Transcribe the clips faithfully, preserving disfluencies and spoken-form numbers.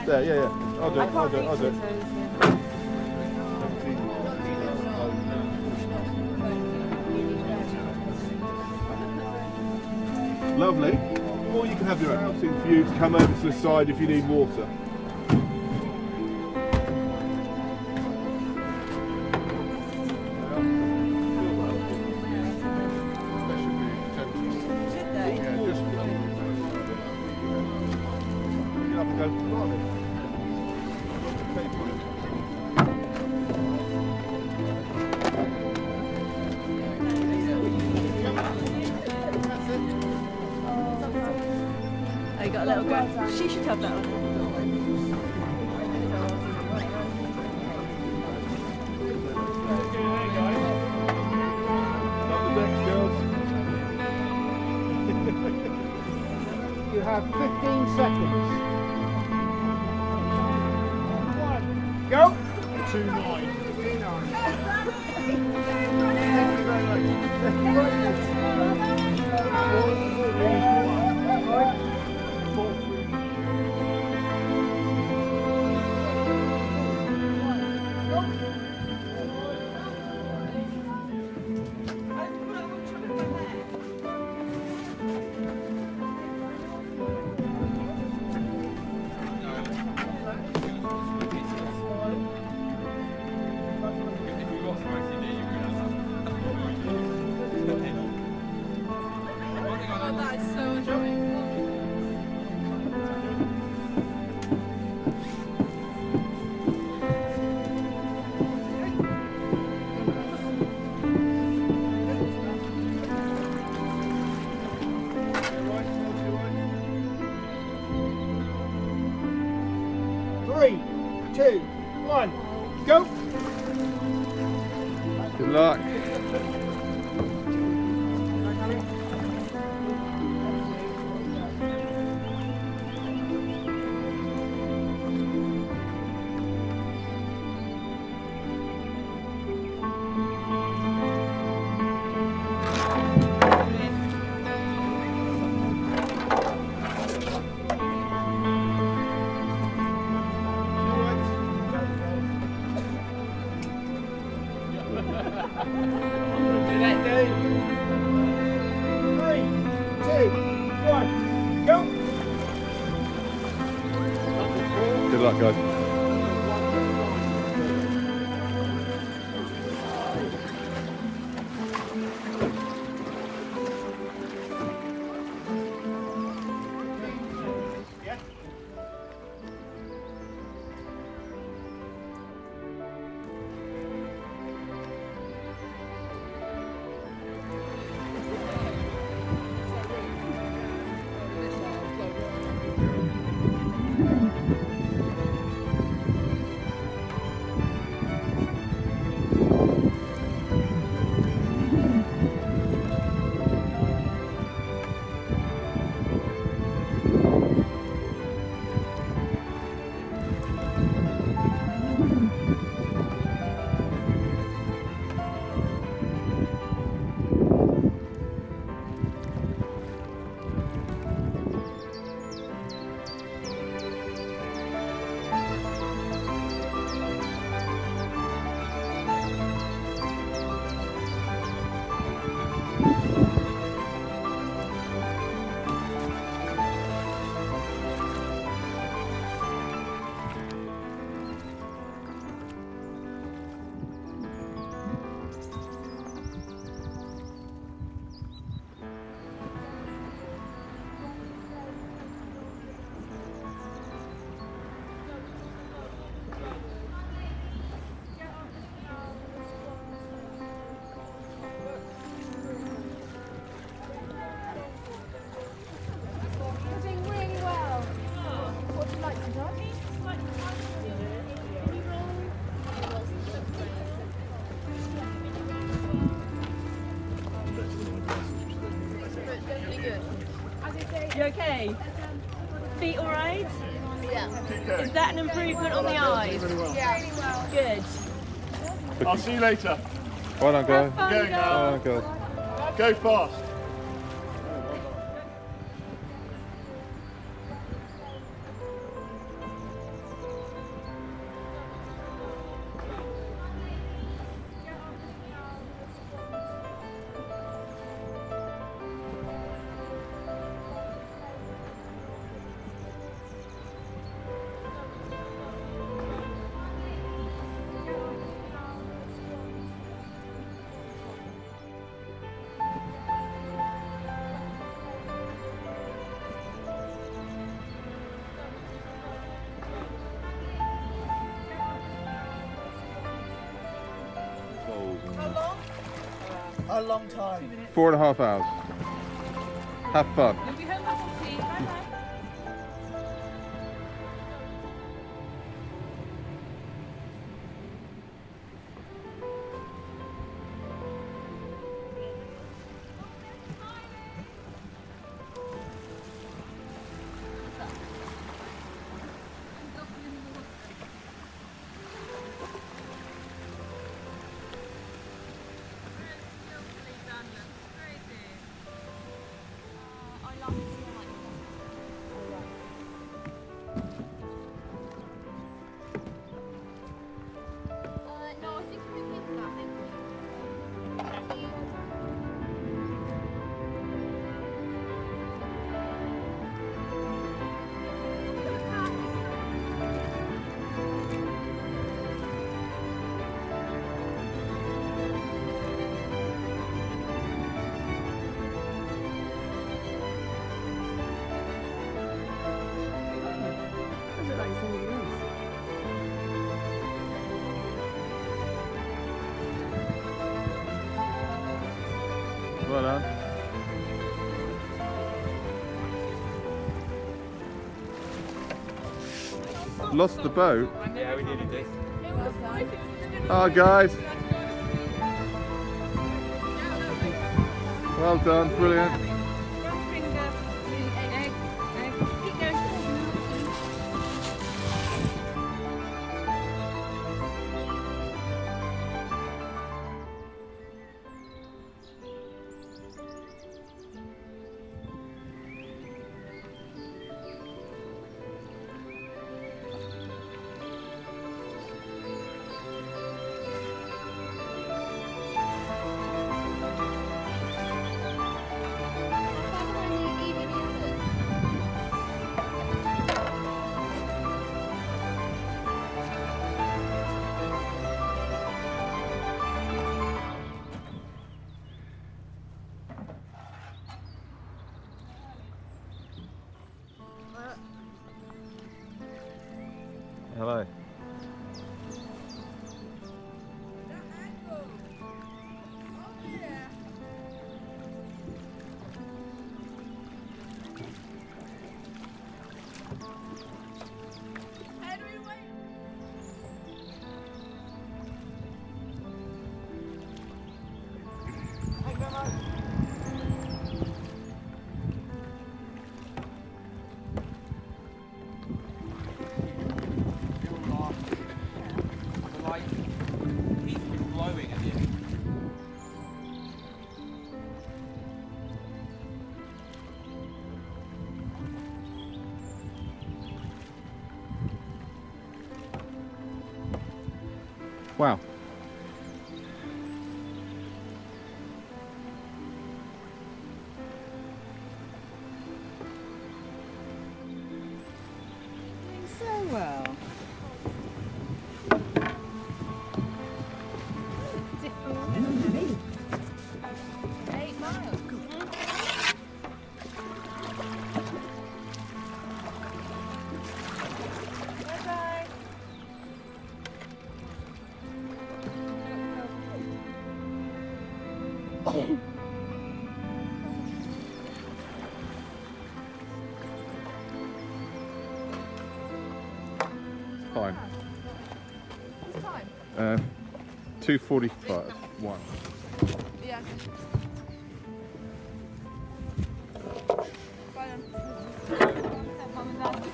There, yeah, yeah. I'll do it, I'll do it, I'll do it. Lovely. Or you can have your own thing for you to come over to the side if you need water. Oh, you got a little girl. She should have that one. You have fifteen seconds. One. Go. Two nine. Two nine. Thank you very much. Three, two, one, go! Good luck. Three, two, one, go! Good luck, guys. You okay? Feet all right? Yeah. Is that an improvement on the eyes? Yeah. Really well. Good. I'll see you later. Well done, guys. Have fun, Go, girls. Well done, guys. Go fast. A long time. Four and a half hours. Have fun. You'll be home by fourteen. Bye bye. Well done. Lost the boat. Yeah, we nearly did. Oh, guys. Well done, brilliant. Hello. Wow. Doing so well. Eight miles. Bye-bye. Fine. What's time? Uh, two forty-five. One. Yeah. Bye then. Mum and Dad.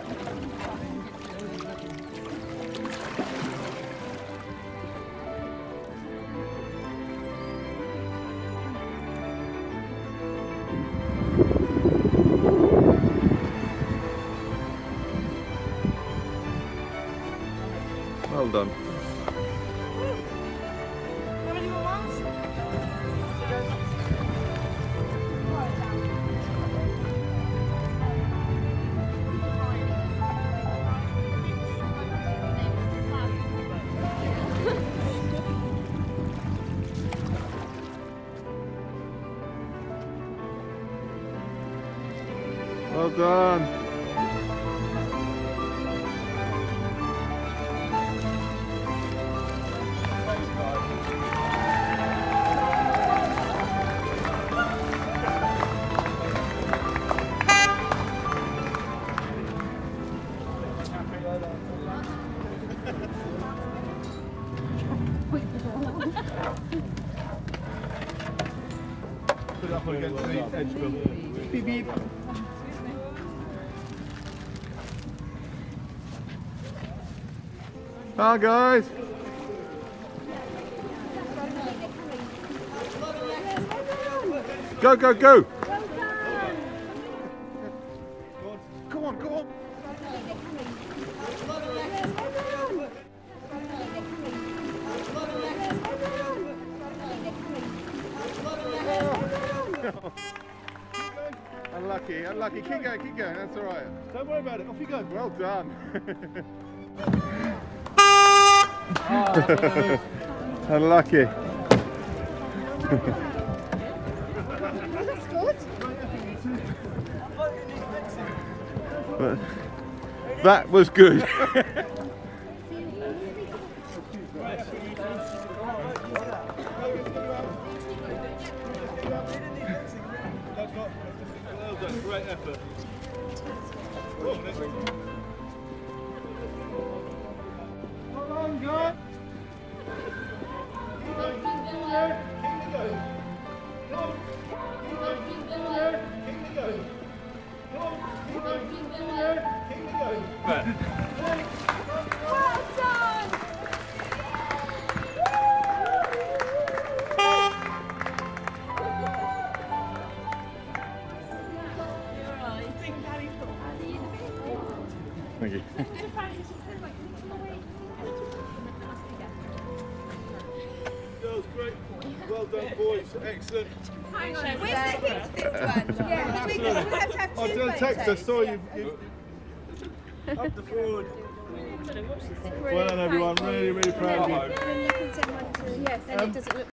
Well done. How many more miles? Well done. Put it up against the edge, Bill. Beep beep. Hi guys. Go, go, go! Go on, go on! Unlucky, unlucky. Keep going, keep going. That's all right. Don't worry about it. Off you go. Well done. Unlucky. That's good. But that was good. Great effort. Hold on, guys. Well done. Thank you. That was great. Well done, boys. Excellent. Hang on. Where's the hip stick one? Yeah, we have to have two I did a text. I saw you. you Up the forward. well done, everyone. Really, really proud of you. Then you can send one to, yes, and it doesn't look